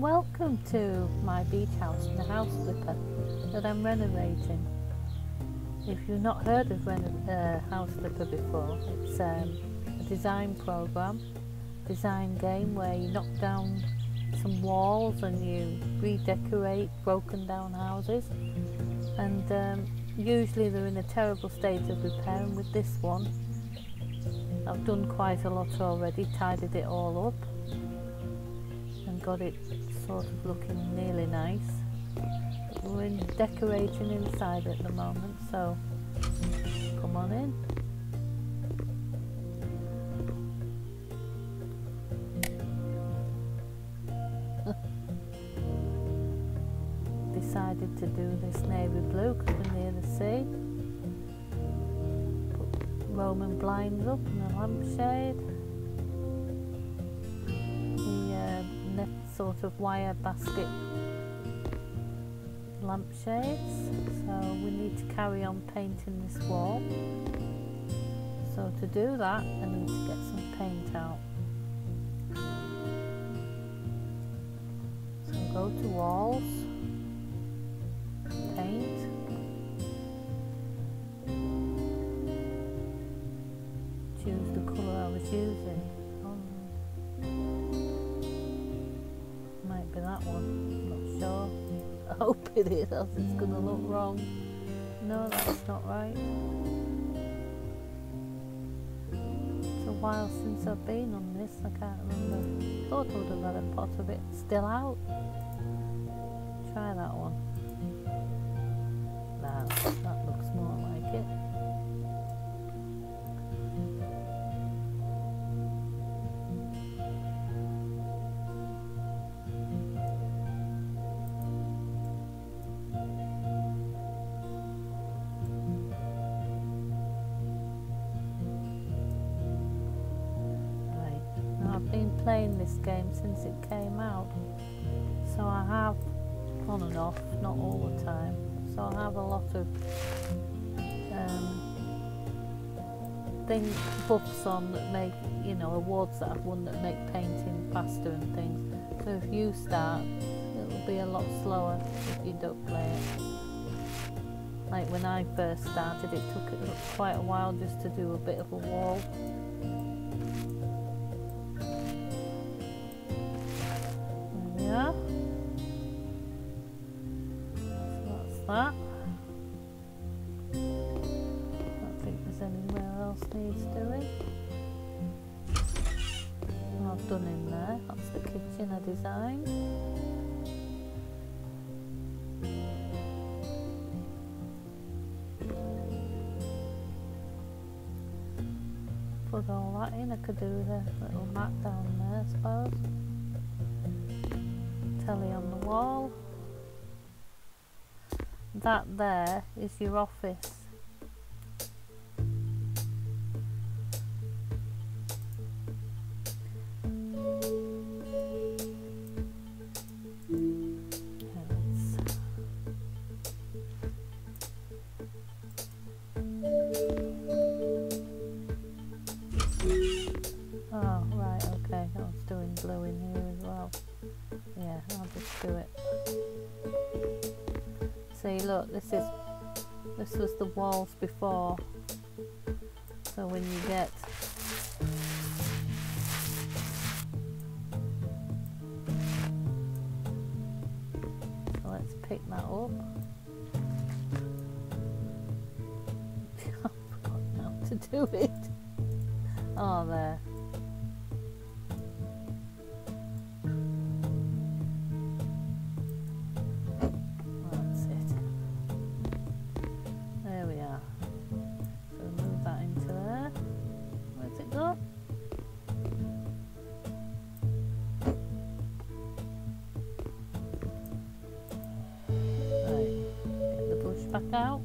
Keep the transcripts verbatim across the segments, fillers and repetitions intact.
Welcome to my beach house in the house flipper that I'm renovating. If you've not heard of reno uh, house flipper before, it's um, a design program, design game where you knock down some walls and you redecorate broken down houses, and um, usually they're in a terrible state of repair, and with this one I've done quite a lot already, tidied it all up and got it sort of looking nearly nice. We're in decorating inside at the moment, so come on in. Decided to do this navy blue because we're near the sea. Put Roman blinds up and a lampshade. The uh, net sort of wire basket lampshades. So we need to carry on painting this wall. So to do that, I need to get some paint out. So go to walls. Paint. Choose the colour I was using. Oh, might be that one, I'm not sure. I hope it is, else it's going to look wrong. No, that's not right. It's a while since I've been on this, I can't remember. Thought I would have had a pot of it still out. Try that one. That, that looks more like it. Right, now I've been playing this game since it came out, so I have on and off, not all the time. So I have a lot of um, things, buffs on that make, you know, awards that I've won that make painting faster and things. So if you start, it'll be a lot slower if you don't play it. Like when I first started, it took it quite a while just to do a bit of a wall. There we are. That. I don't think there's anywhere else needs doing. Well, I've done in there. That's the kitchen I designed. Put all that in. I could do the little mat down there, I suppose. Telly on the wall. That there is your office. Oh, right, okay, I was doing blue in here as well. Yeah, I'll just do it. See, look, this is this was the walls before. So when you get so let's pick that up. I forgot how to do it. Oh, there. Back out.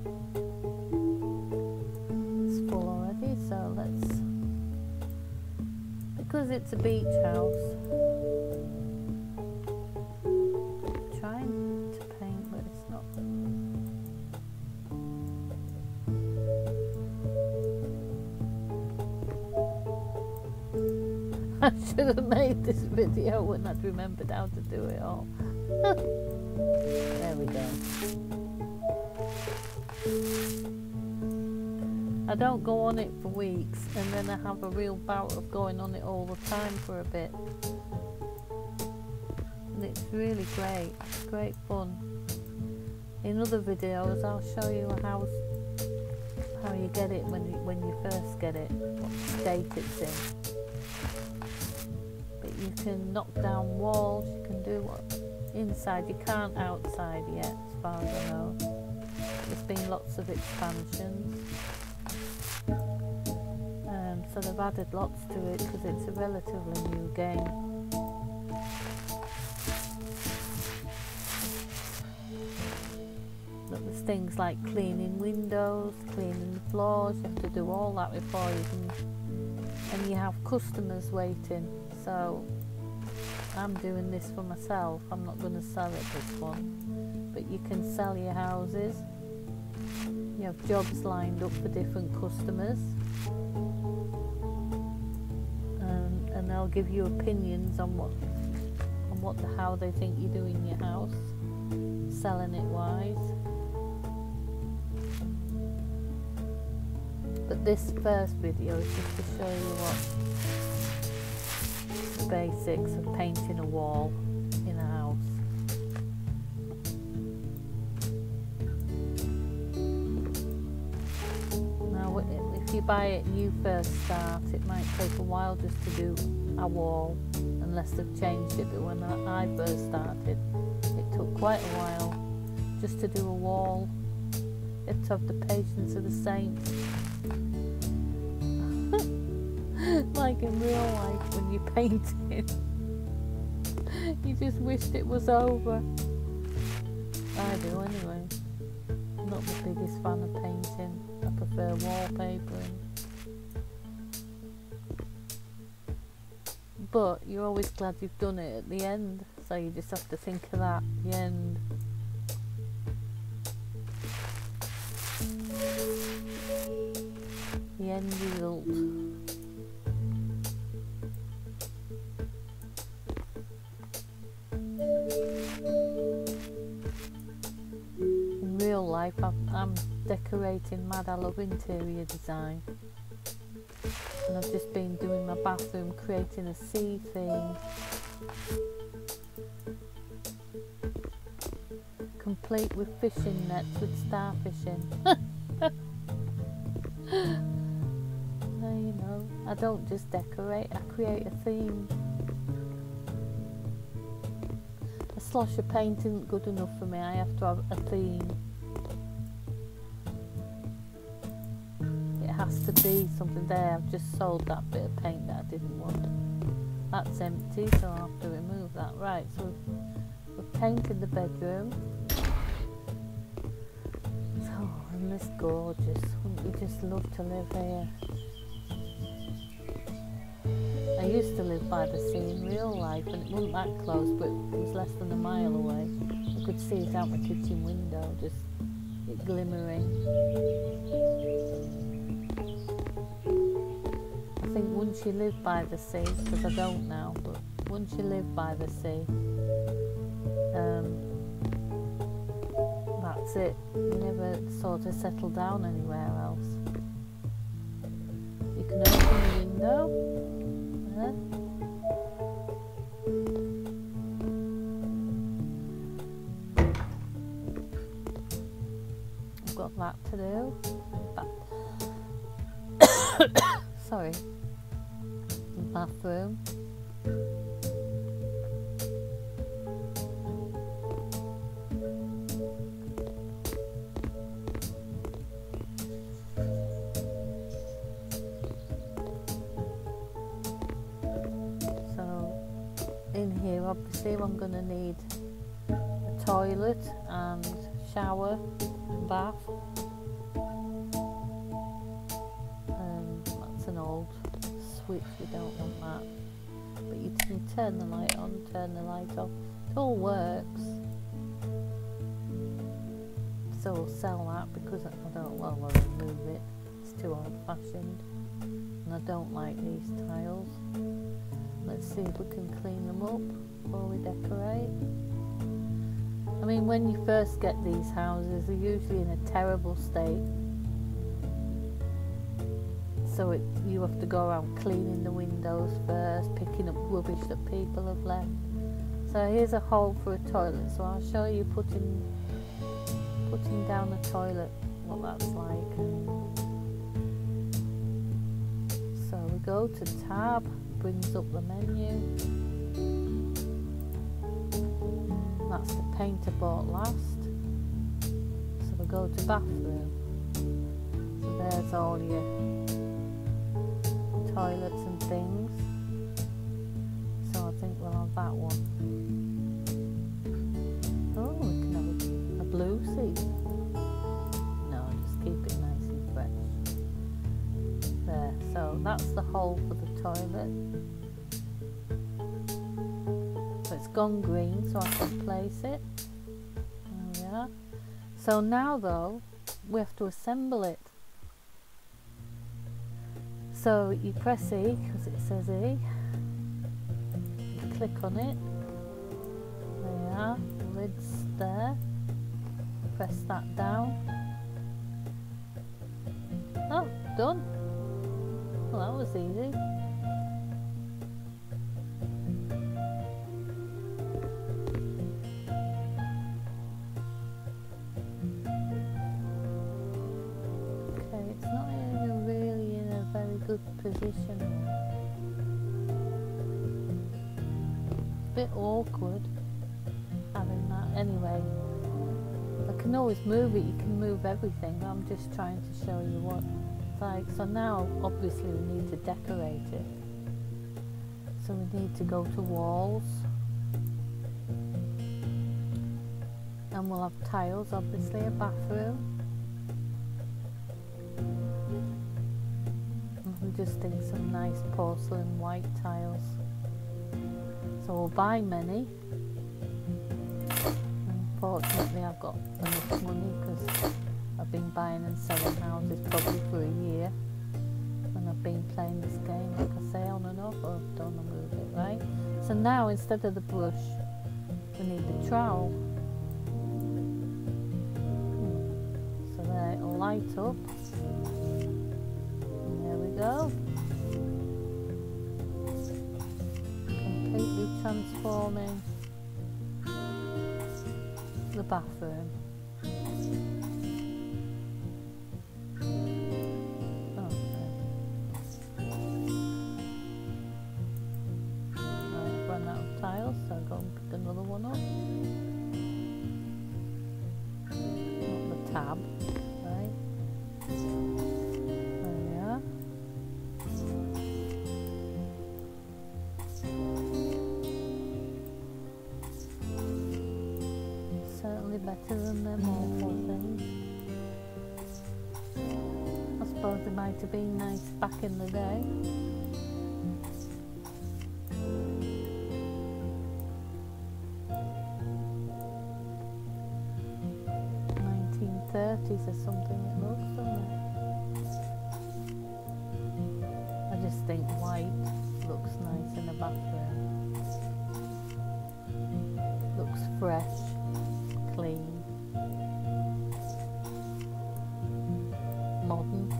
It's full already, so let's, because it's a beach house, I'm trying to paint, but it's not. I should have made this video when I'd remembered how to do it all. There we go. I don't go on it for weeks and then I have a real bout of going on it all the time for a bit. And it's really great, it's great fun. In other videos I'll show you a house, how you get it when you, when you first get it, what state it's in. But you can knock down walls, you can do what inside, you can't outside yet as far as I know. There's been lots of expansions. Um, so they've added lots to it because it's a relatively new game. But there's things like cleaning windows, cleaning the floors, you have to do all that before you can, and you have customers waiting. So I'm doing this for myself, I'm not going to sell it this one, but you can sell your houses. You have jobs lined up for different customers, and, and they'll give you opinions on what, on what the, how they think you're doing your house, selling it wise. But this first video is just to show you what the basics of painting a wall in a house. If you buy it and you first start, it might take a while just to do a wall, unless they've changed it, but when I first started, it took quite a while just to do a wall. You have to have the patience of the saints. Like in real life when you're painting, you just wished it was over. I do anyway. I'm not the biggest fan of painting. I prefer wallpapering. But you're always glad you've done it at the end, so you just have to think of that at the end. The end result. In real life, I'm, I'm decorating mad. I love interior design, and I've just been doing my bathroom, creating a sea theme, complete with fishing nets with starfishing. Now, you know, I don't just decorate, I create a theme. A slosh of paint isn't good enough for me, I have to have a theme. It has to be something. There, I've just sold that bit of paint that I didn't want. That's empty, so I'll have to remove that. Right, so we've, we've painted the bedroom. Oh, isn't this gorgeous? Wouldn't you just love to live here? I used to live by the sea in real life, and it wasn't that close, but it was less than a mile away. I could see it out my kitchen window, just it glimmering. I think once you live by the sea, because I don't now, but once you live by the sea, um, that's it. You never sort of settle down anywhere else. You can open the window. There. I've got that to do. But sorry. Bathroom. In here, obviously, I'm going to need a toilet and shower, bath. Um, that's an old switch, we don't want that. But you can turn the light on, turn the light off. It all works. So we'll sell that because I don't, well, I'll remove it. It's too old fashioned. And I don't like these tiles. see if we can clean them up before we decorate. I mean, when you first get these houses, they're usually in a terrible state. So it, you have to go around cleaning the windows first, picking up rubbish that people have left. So here's a hole for a toilet. So I'll show you putting putting down a toilet, what that's like. So we go to tab, brings up the menu. That's the paint I bought last. So we go to bathroom. So there's all your toilets and things. So I think we'll have that one. Oh, we can have a, a blue seat. No, just keep it nice and fresh. There, so that's the hole for the toilet. So it's gone green, so I can place it. There we are. So now though, we have to assemble it. So you press E, because it says E. You click on it. There you are, the lid's there. Press that down. Oh, done. Well, that was easy. Okay, it's not even really in a very good position. It's a bit awkward having that. Anyway, I can always move it. You can move everything. I'm just trying to show you what it's like. So now, obviously, we need to decorate it. So we need to go to walls, and we'll have tiles. Obviously, a bathroom. I'm just think some nice porcelain white tiles. So we'll buy many. Unfortunately, I've got enough money because I've been buying and selling houses probably for a year, and I've been playing this game, like I say, on and off. Oh, don't move it, right? So now instead of the brush, we need the trowel. So there, it'll light up. Go. Completely transforming the bathroom. Okay. I've run out of tiles, so I'll go and pick another one up. Not the tab, right? Better than them awful things. I suppose they might have been nice back in the day. nineteen thirties or something it looks, doesn't it? I just think white looks nice in a bathroom. Looks fresh. Clean, modern.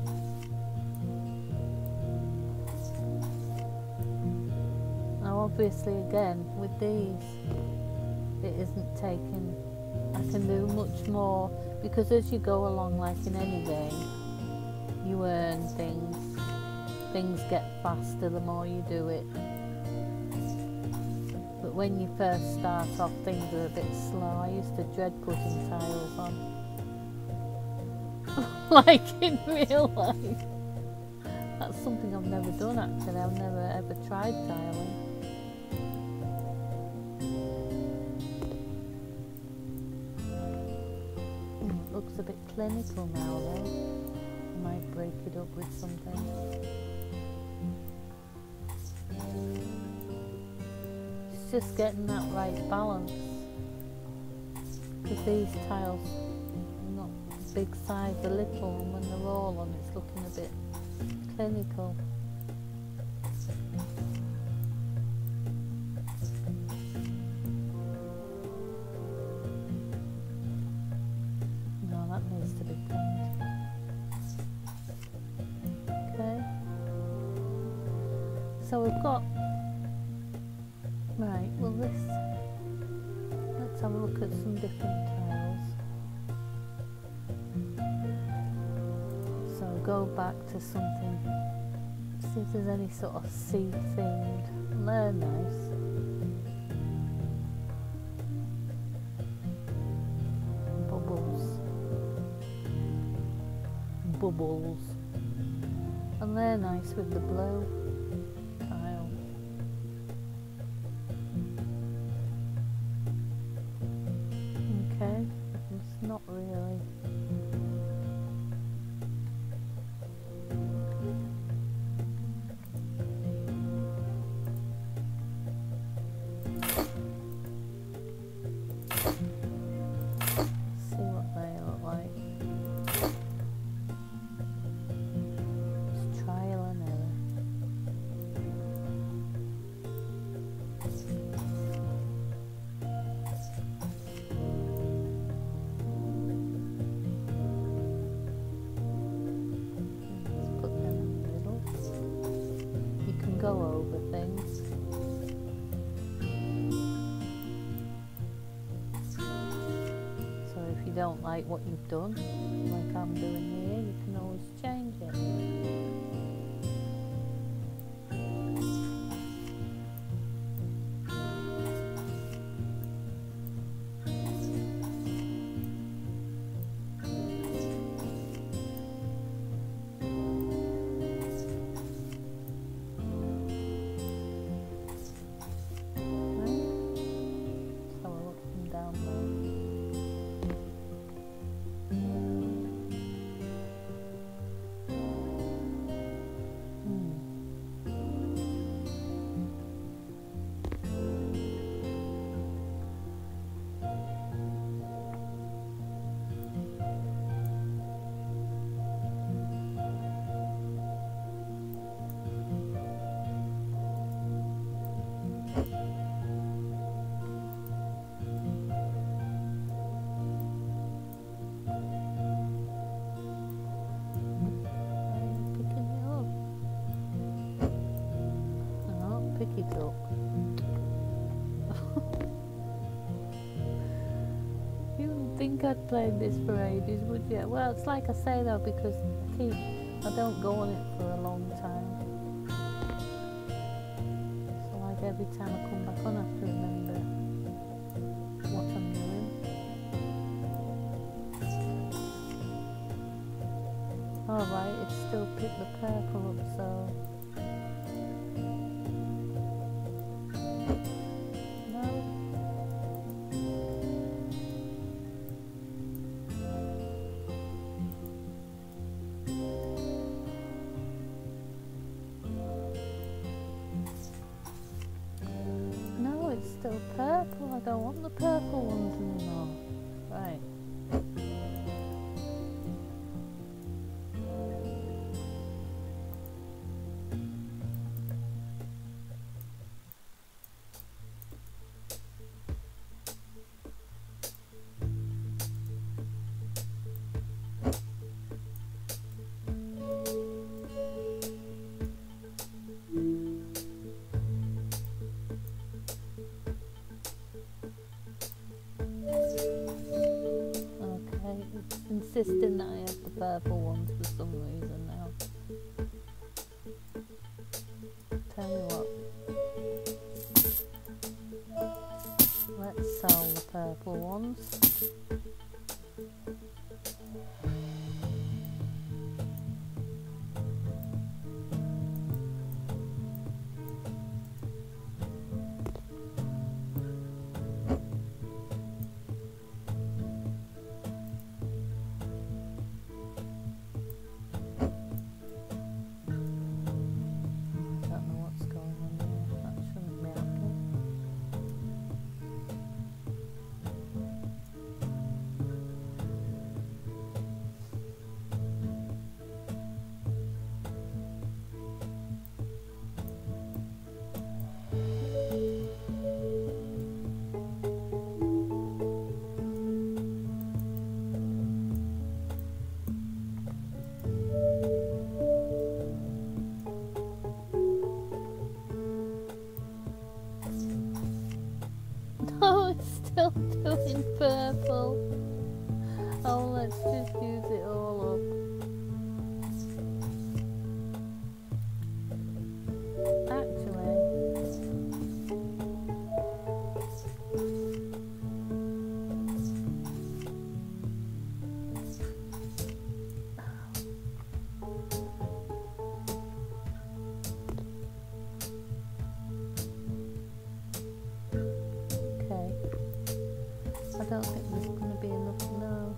Now obviously again with these it isn't taken, I can do much more because as you go along, like in any game, you earn things, things get faster the more you do it. But when you first start off, things are a bit slow. I used to dread putting tiles on. Like in real life. That's something I've never done actually. I've never ever tried tiling. Mm, it looks a bit clinical now though. I might break it up with something. Just getting that right balance, because these tiles are not big size, they're little, and when they're all on it's looking a bit clinical. So we've got, right, well this, let's have a look at some different tiles. So go back to something, see if there's any sort of sea themed. They're nice. Bubbles. Bubbles. And they're nice with the blue tile. Okay, it's not really. See what they look like. It's trial and error. Let's put them in the middle. You can go over things. So if you don't like what you've done, like I'm doing here, you can always change it. Picky talk. You wouldn't think I'd played this for ages, would you? Well, it's like I say though, because I keep, I don't go on it for a long time. So like every time I come back on, I have to remember what I'm doing. Alright, it's still picked the purple up, so still purple. I don't want the purple ones anymore. Right. Insisting that I have the purple ones for some reason now. Tell you what, let's sell the purple ones. doing purple. Oh, let's just use it all up. Actually, okay. I don't think there's going to be enough now.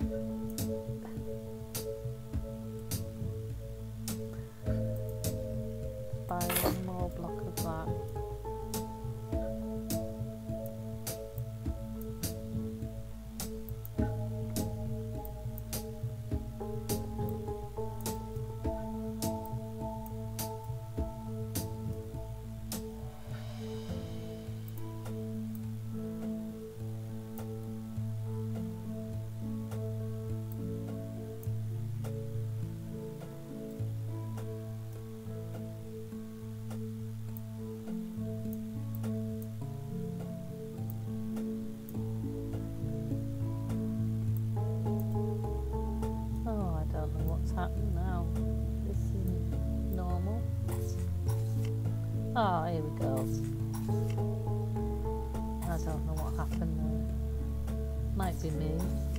Buy one more block of that. Happening now. This isn't normal. Ah, oh, here we go. I don't know what happened there. Might be me.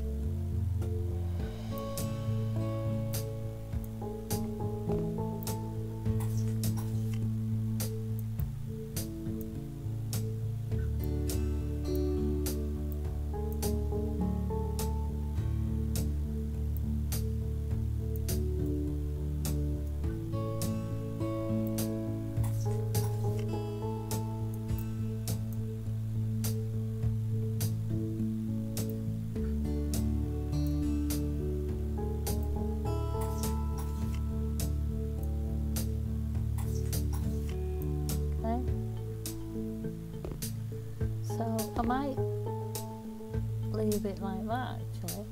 So I might leave it like that actually.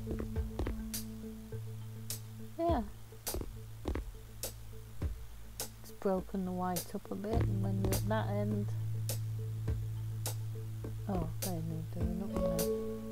Yeah. It's broken the white up a bit, and when you're at that end, oh, they need doing up there.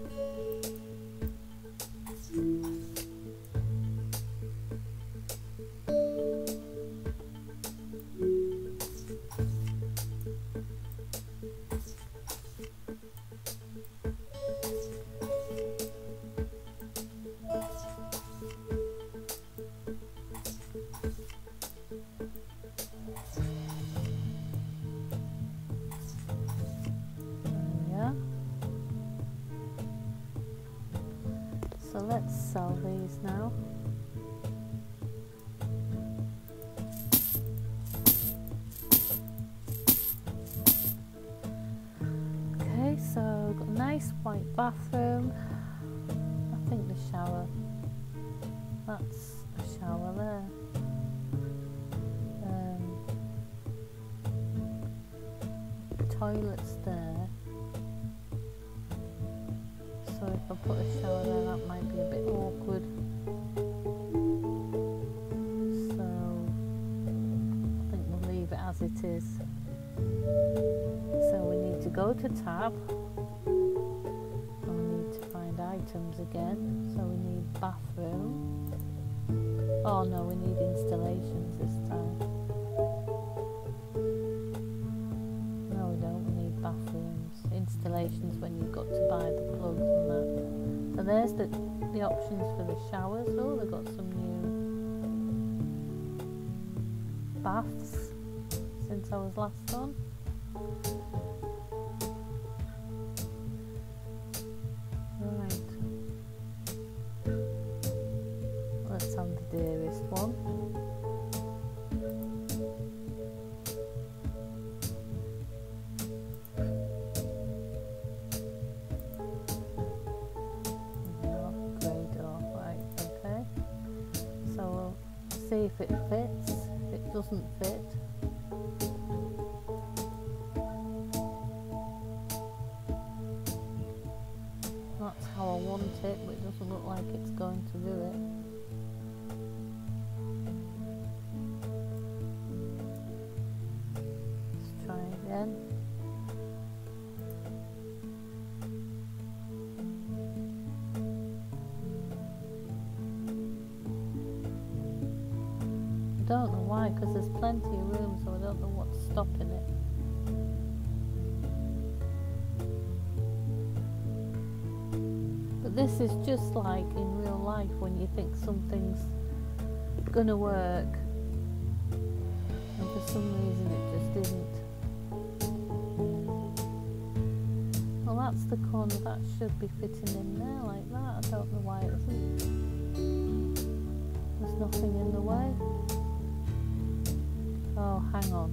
So let's sell these now. Okay, so got a nice white bathroom. I think the shower, that's a shower there. Um, toilets there. So if I put a shower there, that might be a bit awkward. So I think we'll leave it as it is. So we need to go to tab. And we need to find items again. So we need bathroom. Oh no, we need installations this time. No, we don't. We need bathrooms. Installations when you've got to buy the plugs and that. So there's the, the options for the showers. Oh, they've got some new baths since I was last on. Right. Let's have the dearest one. See if it fits. If it doesn't fit, that's how I want it, but it doesn't look like it's going to do it. Let's try again. don't know why, because there's plenty of room, so I don't know what's stopping it. But this is just like in real life when you think something's gonna work and for some reason it just isn't. Well, that's the corner that should be fitting in there like that. I don't know why it isn't. There's nothing in the way. Oh, hang on.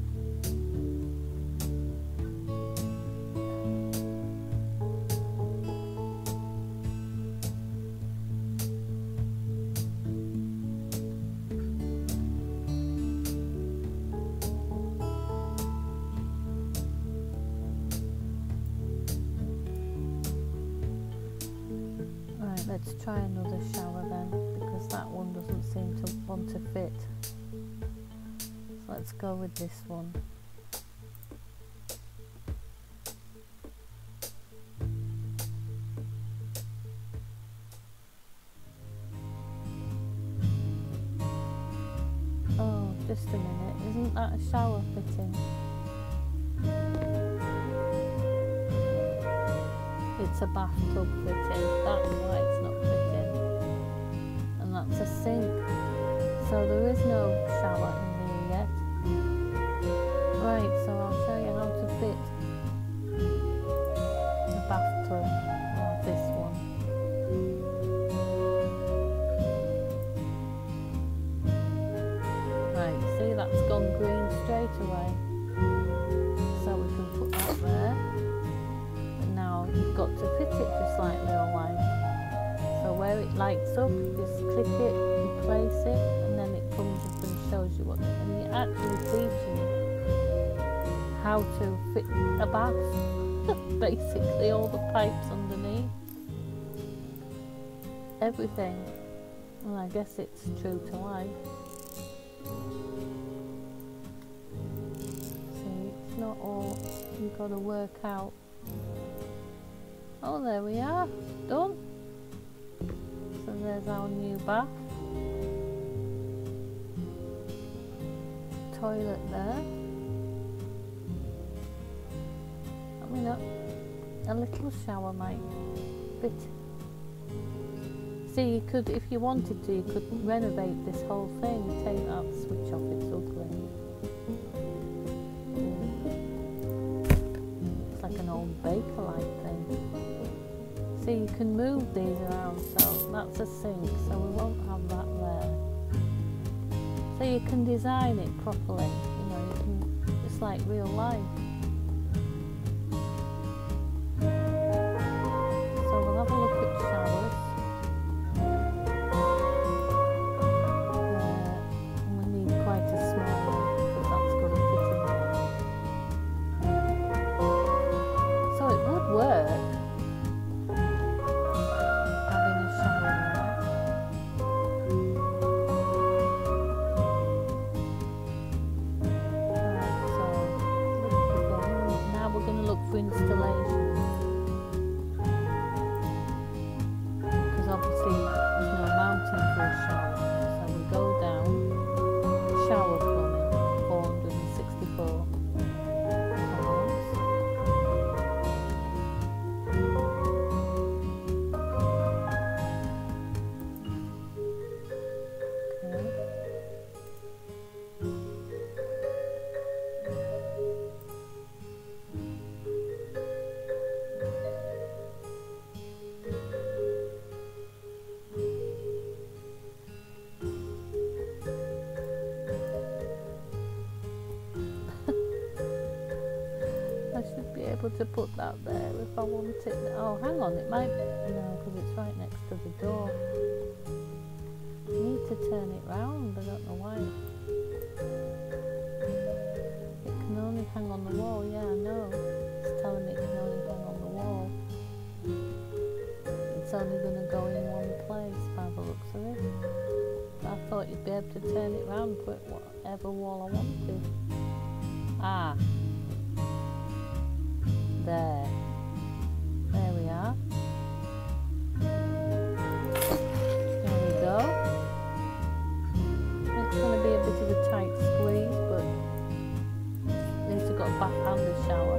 Let's try another shower then, because that one doesn't seem to want to fit. So let's go with this one. Oh, just a minute, isn't that a shower fitting? It's a bathtub fitting, that's why it's not fitting. And that's a sink. So there is no shower in here yet. Right, so I'll show you how to fit the bathtub or this one. Right, see that's gone green straight away. So we can put that there. You've got to fit it just like real life. So where it lights up, you just click it, you place it, and then it comes up and shows you what, and it actually teaches you how to fit a bath. Basically all the pipes underneath. Everything. Well, I guess it's true to life. See, it's not all you've got to work out. Oh, there we are, done. So there's our new bath. Toilet there. I mean, a, a little shower might fit. See, you could, if you wanted to, you could renovate this whole thing. Take that switch off, it's ugly. It's like an old baker-like thing. See, you can move these around, so that's a sink, so we won't have that there. So you can design it properly, you know, you can, it's like real life. So we'll have a look at showers. Uh, and we need quite a small one, because that's got to fit in there. So it would work. Installation, because obviously there's no mounting for a shower, so we go down shower plumbing, four hundred sixty-four pounds. Okay. I should be able to put that there if I want it. Oh, hang on, it might, no, because it's right next to the door. I need to turn it round, I don't know why. It can only hang on the wall, yeah, I know. It's telling me it can only hang on the wall. It's only going to go in one place by the looks of it. I thought you'd be able to turn it round, put whatever wall I wanted. Ah. There. There we are. There we go. It's going to be a bit bath and the shower.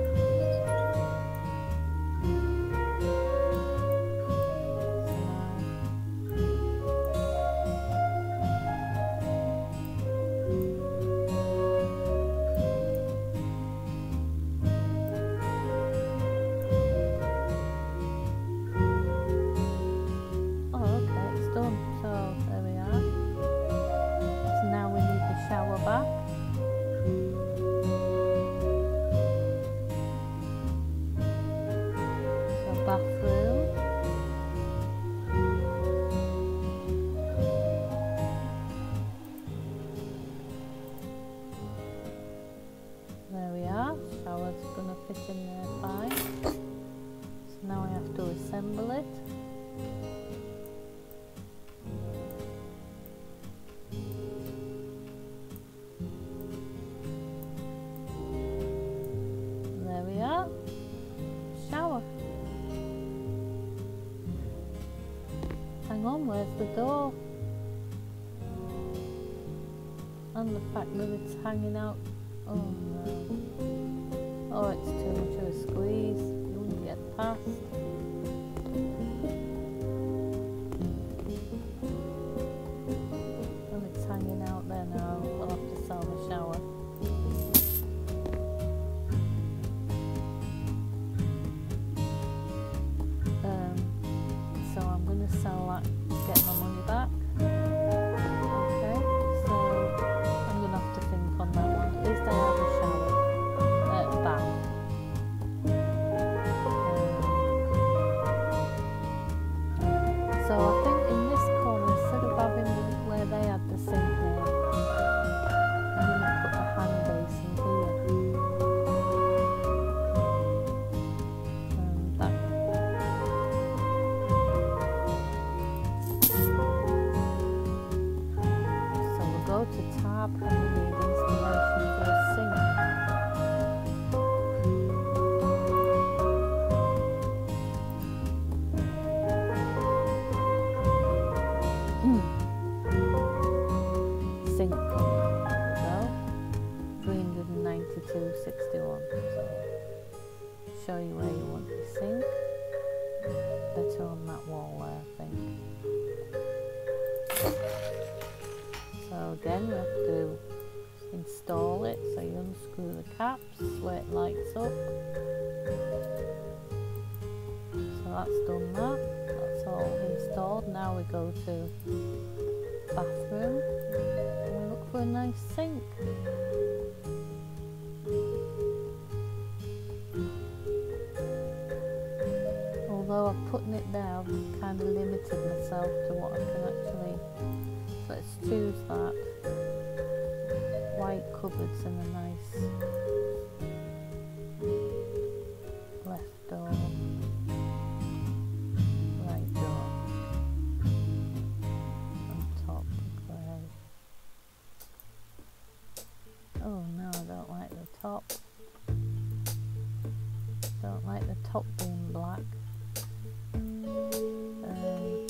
Bathroom. There we are. Shower's gonna fit in there fine. So now I have to assemble it. There we are. Shower. Hang on, where's the door? And the fact that it's hanging out. Oh no. Oh, it's too much of a squeeze. You wouldn't get past. And it's hanging out there now. We'll have to sell the shower. Sell that, get my money back. Okay, so I'm gonna have to think on that one. At least I have a shower, uh, a bath. Um, so I think in this corner, instead of having where they had the sink there, I'm gonna put the hand basin here. Um, that go to tab and we need installation for a sink. Sink, there we go. three hundred ninety-two sixty-one. So show you where you want the sink. Better on that wall there, I think. So again, we have to install it, so you unscrew the caps where it lights up. So that's done that, that's all installed. Now we go to bathroom and we look for a nice sink. Although I'm putting it there, I've kind of limited myself to what I can actually. Let's choose that. White cupboards and a nice left door, right door, on top grey. Oh no, I don't like the top. Don't like the top being black. Um,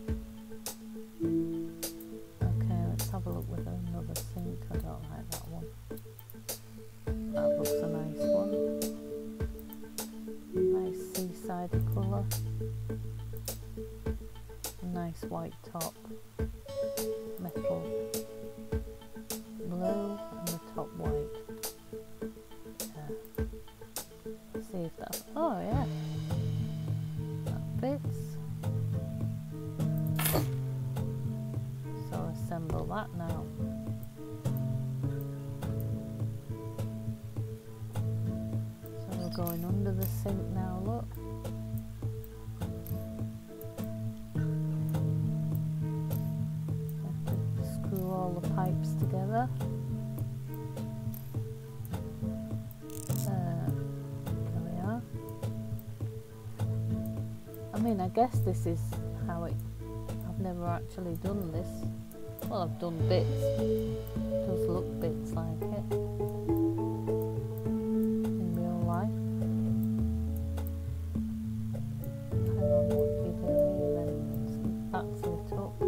have a look with another sink. I don't like that one. That looks a nice one. Nice seaside colour. Nice white top. Metal blue and the top white. Yeah. Let's see if that. Oh yeah. That fits. Assemble that now. So we're going under the sink now, look. Have to screw all the pipes together. Uh, there we are. I mean, I guess this is how it. I've never actually done this. Well, I've done bits. It does look bits like it in real life. Hang on, what do you do here then? That's lit up.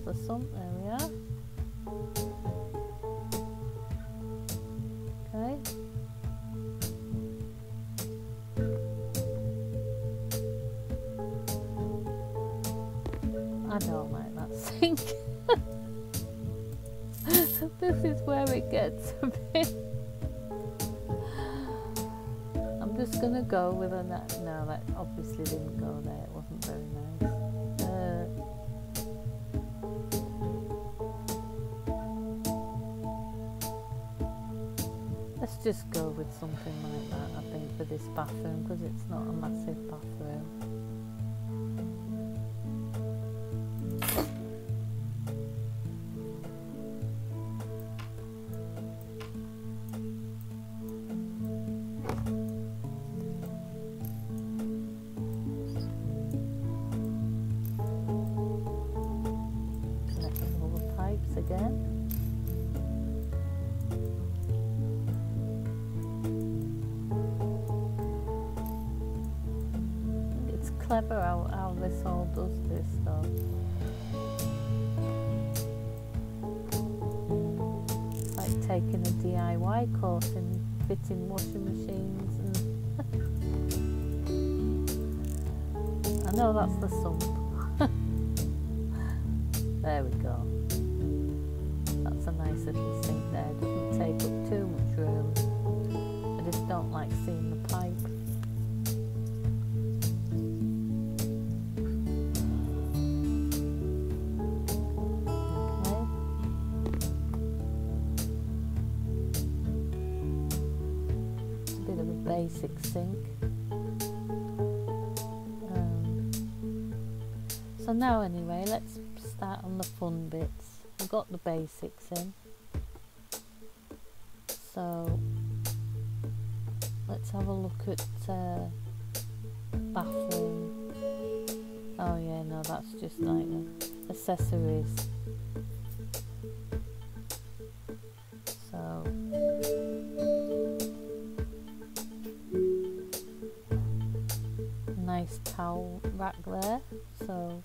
the sump, there we are. Okay. I don't like that sink. This is where it gets a bit. I'm just gonna go with a net. No, that obviously didn't go there. It wasn't very nice. Uh, let's just go with something like that, I think, for this bathroom, because it's not a massive bathroom. Again. It's clever how, how this all does this though. It's like taking a D I Y course in fitting washing machines and I know that's the sump. There we go. That's a nice little sink there, it doesn't take up too much room. I just don't like seeing the pipe. Okay. It's a bit of a basic sink. Um, so now anyway, let's start on the fun bits. We've got the basics in, so let's have a look at uh, bathroom. Oh yeah, no, that's just like uh, accessories. So nice towel rack there, so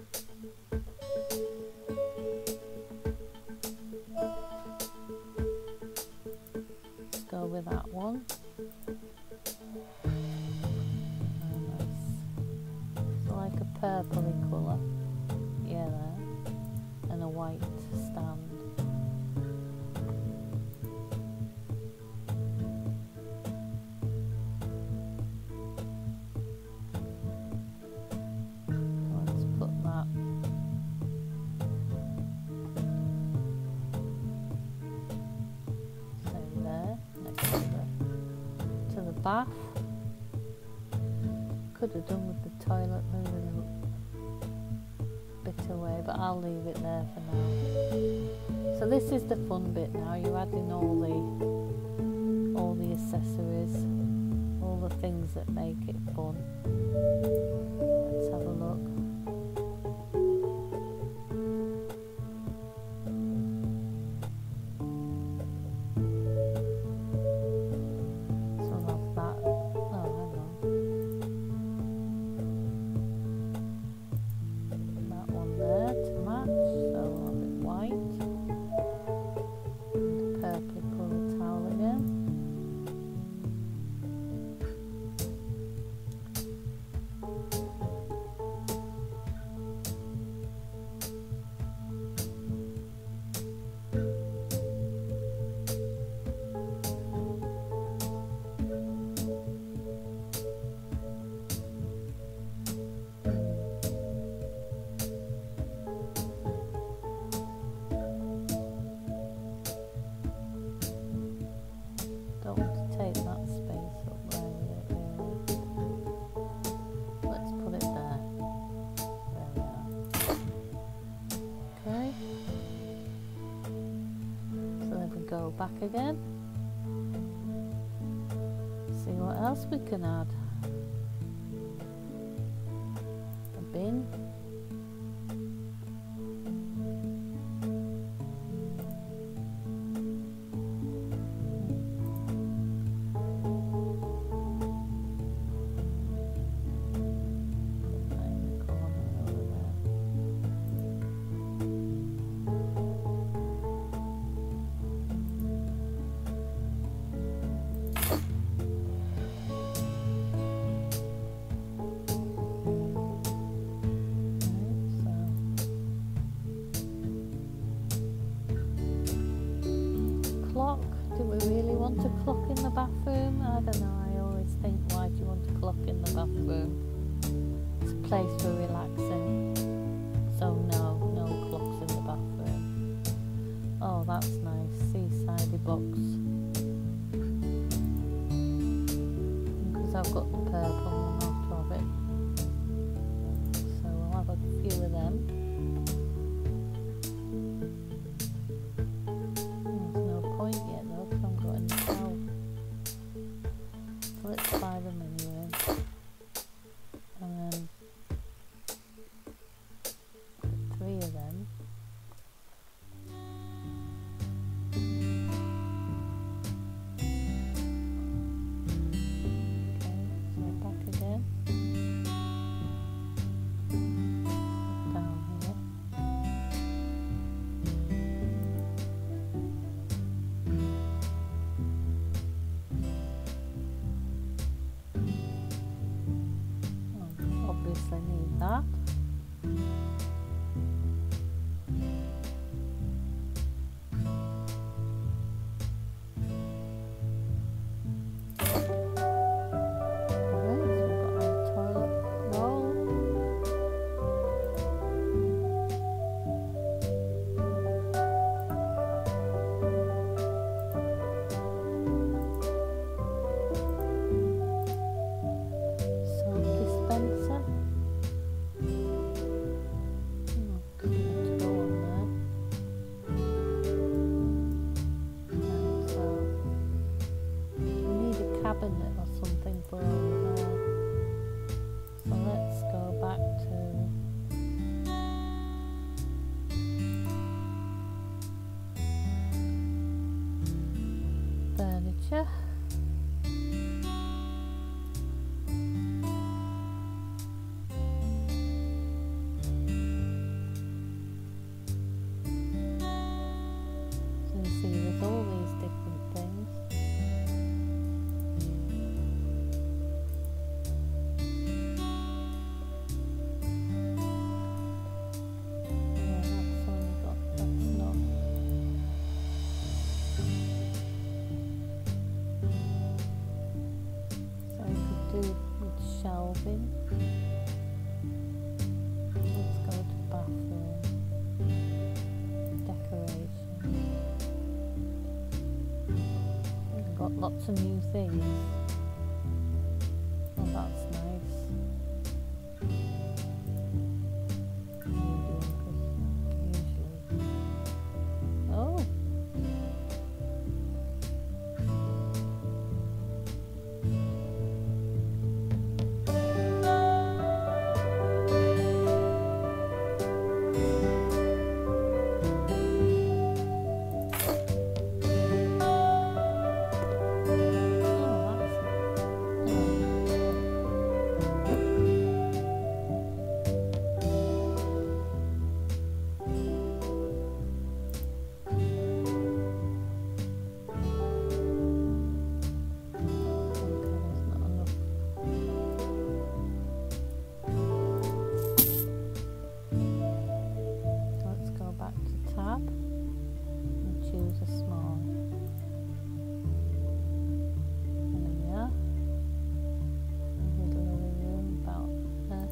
go with that one. Oh, nice. So like a purpley colour. Yeah, there. And a white stand. So let's put that. So there. To the bath. Could have done with the toilet moving a bit away, but I'll leave it there for now. So this is the fun bit now. You're adding all the all the accessories, all the things that make it fun. Let's have a look. Go back again, see what else we can add. A bin, a clock in the bathroom? I don't know, I always think, why do you want a clock in the bathroom? It's a place for relaxing. So no, no clocks in the bathroom. Oh, that's nice, seaside box. Because I've got the purple one out of it. So I'll have a few of them. There's no point yet though, because I haven't got any towel. So let's buy them anyway. And then three of them. I need that. Alright, so we've got our toilet roll. Soap dispenser. Cabinet or something for over there. So let's go back to furniture. So you see there's all these different things. With shelving. Let's go to bathroom. Decoration. We've got lots of new things. Oh, that's nice. Medium, usually. Oh! Choose a small. There we are. Middle of the room, about there.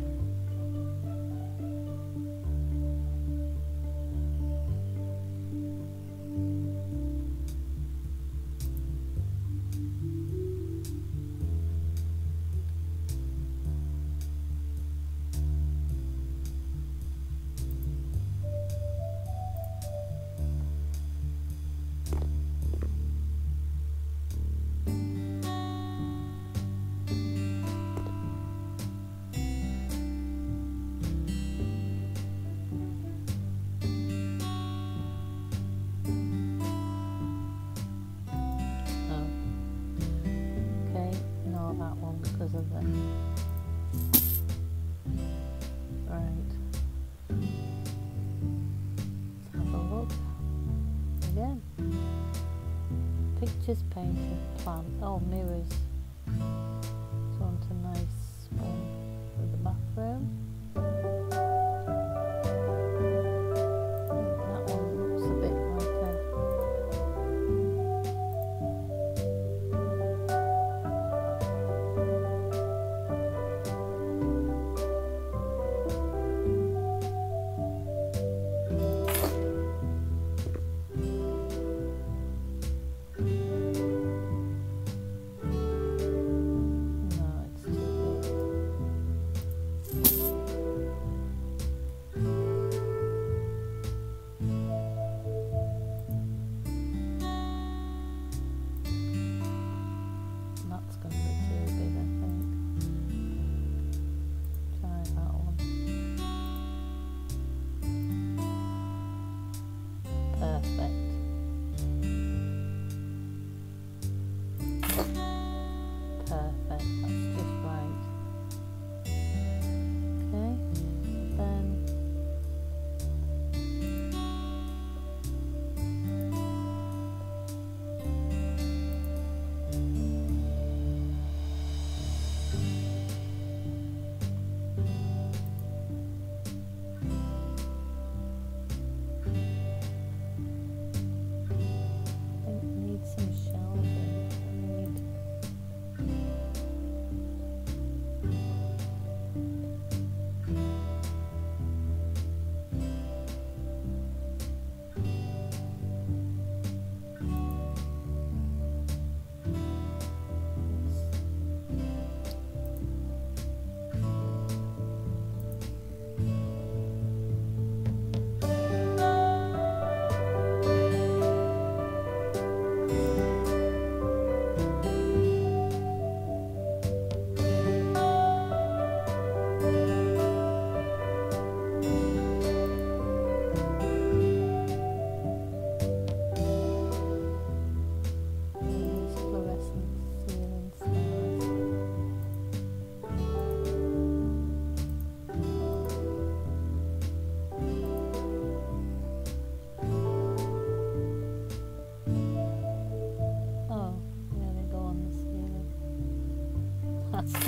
That one because of it. Right. Let's have a look. Again. Pictures painted, plant. Oh, mirrors. So want a nice one for the bathroom. That one looks a bit like a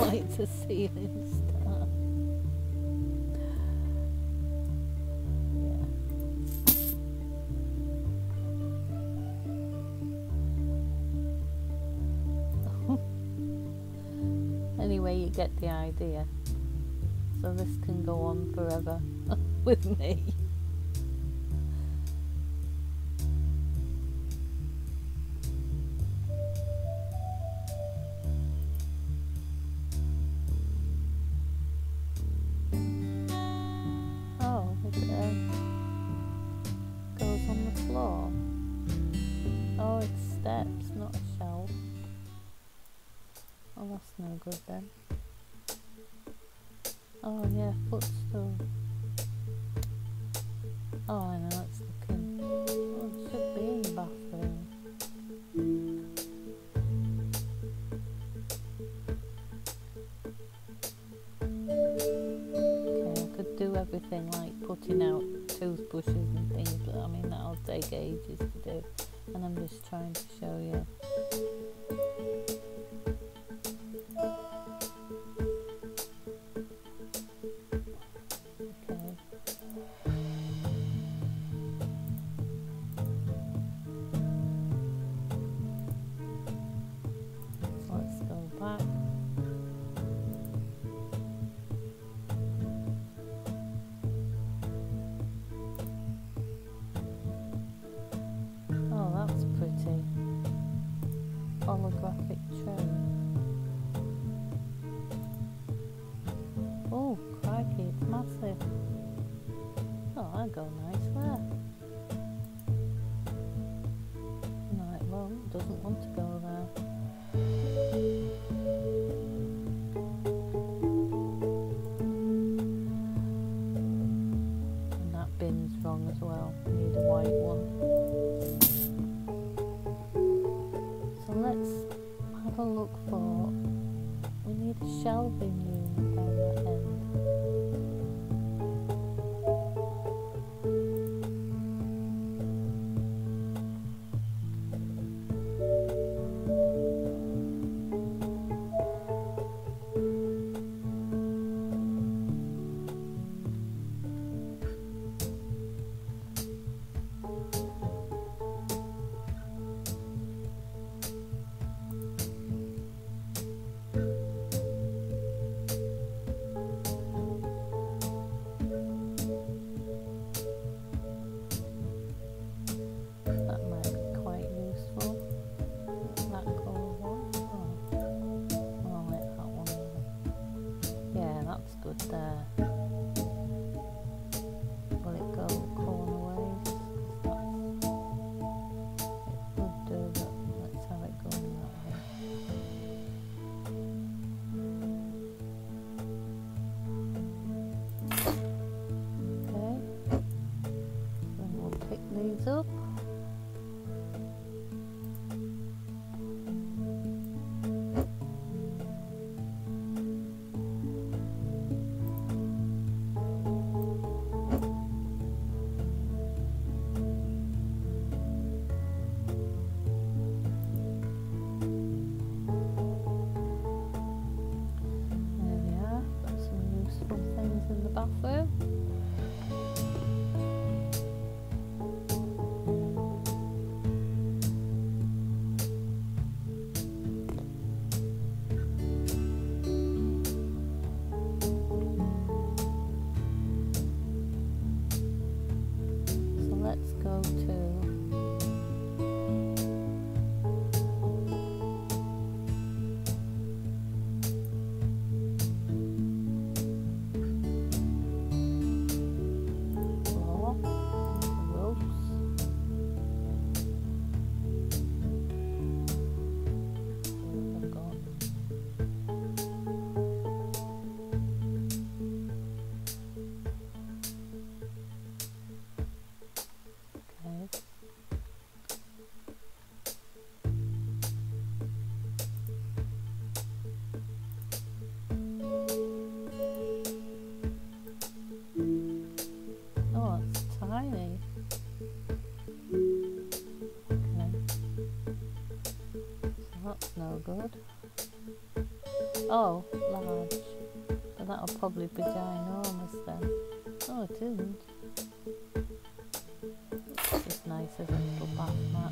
like the ceiling star. Yeah. Anyway, you get the idea. So this can go on forever with me. Oh, it uh, goes on the floor. Oh, it's steps, not a shelf. Oh, that's no good then. Oh yeah, footstool. Oh, I know, it's looking... Oh, it should be in the bathroom. Okay, I could do everything like putting out toothbrushes and things, but I mean that'll take ages to do. And I'm just trying to show you. Holographic tray. Oh, crikey, it's massive. Oh, that'll go nice there. Right, well, it doesn't want to go there. And that bin's wrong as well. We need a white one. Let's have a look for, we need a shelving unit down that end. Good there. Will it go corner ways? It would do, but let's have it going that way. Okay, then we'll pick these up. In the bathroom. So let's go to good. Oh, large. But that'll probably be ginormous then. Oh, it isn't. It's just nice as a little bath mat.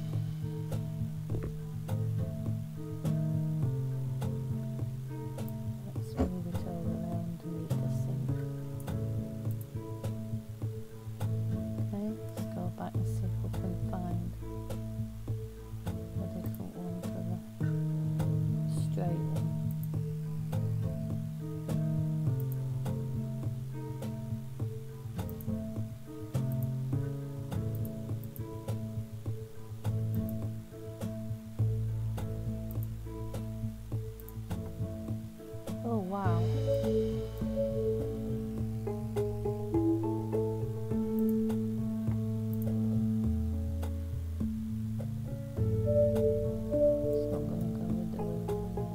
Let's move it over there underneath the sink. Okay, let's go back and see if we can find a different one for the straight one. Oh wow. It's not going to go with the room.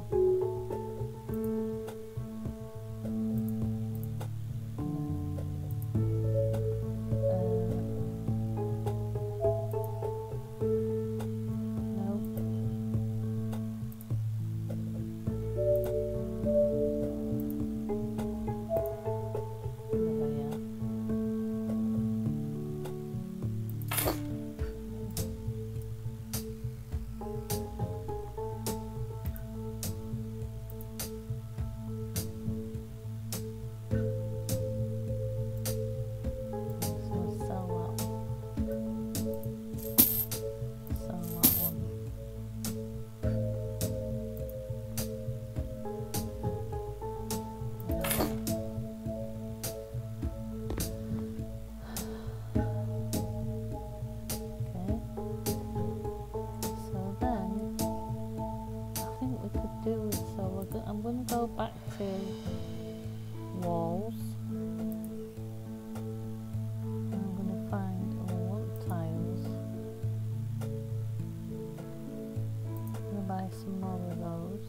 I'm going to go back to walls. I'm going to find, oh, I want tiles. I'm going to buy some more of those.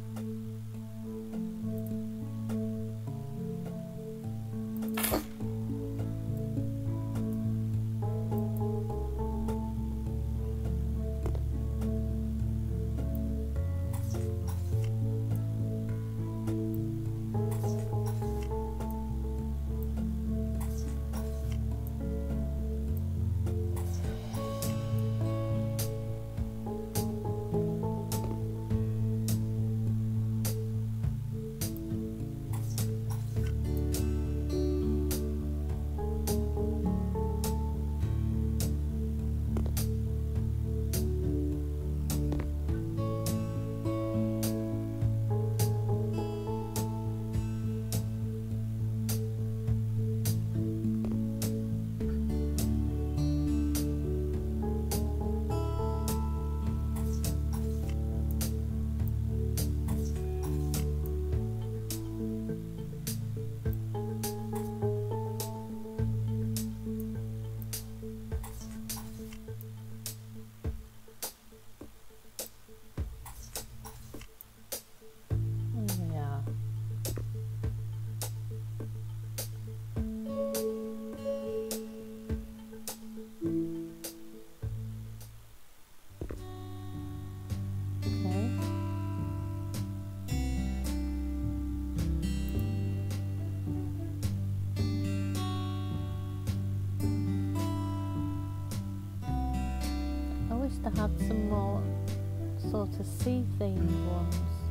To have some more sort of sea themed ones.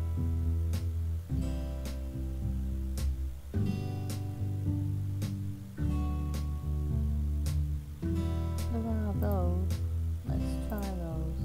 There are those. Let's try those.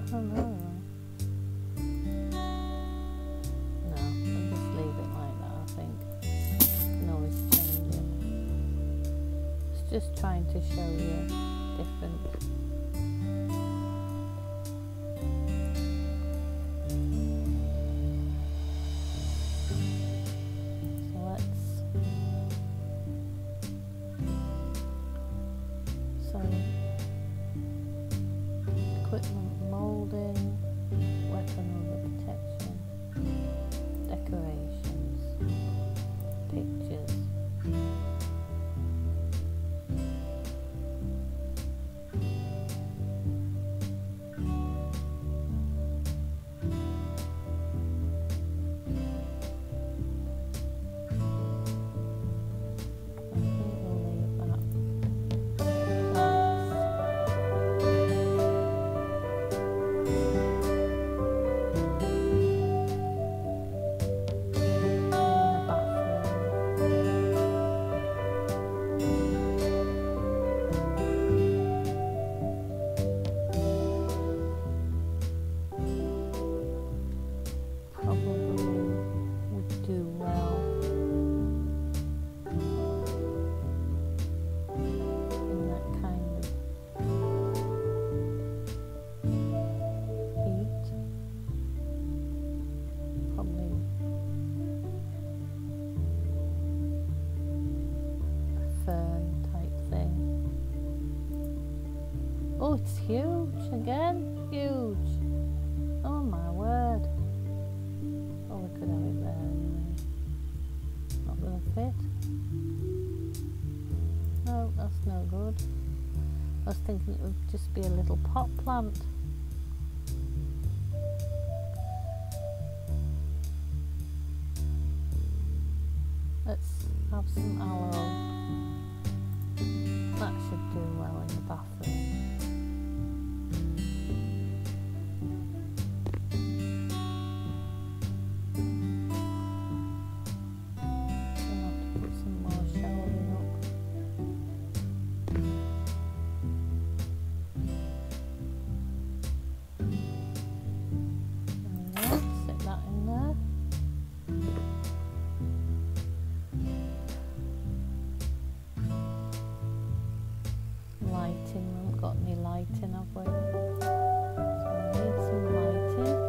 Oh no. No, I'll just leave it like that, I think. You can always change it. It's just trying to show you different. So let's. So equipment molding, weaponry protection, decorations, pictures. Oh, it's huge again, huge. Oh my word. Oh, we could have it there anyway. Not gonna fit. No, that's no good. I was thinking it would just be a little pot plant. Let's have some aloe. That should do well in the bathroom. Lighting, we haven't got any lighting, have we? So we need some lighting.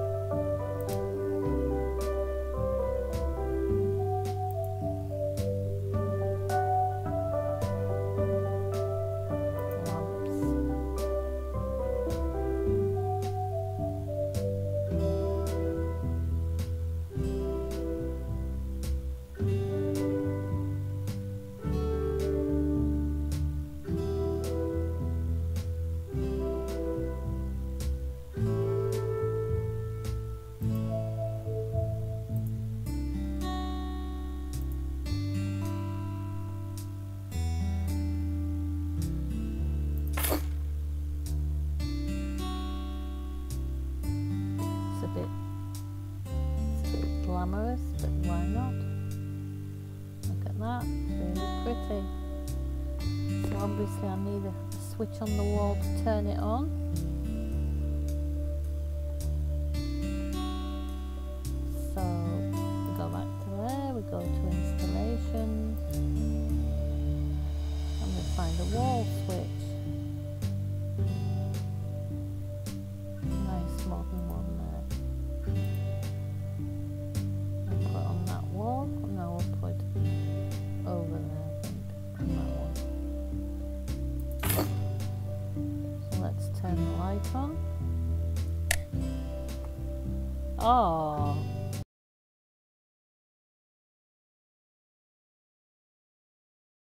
Glamorous, but why not? Look at that, it's really pretty. So obviously I need a switch on the wall to turn it on. So we go back to there, we go to installations, and we find a wall switch. Nice modern one there. No, we'll put over there, I think, on that one. So let's turn the light on. Oh,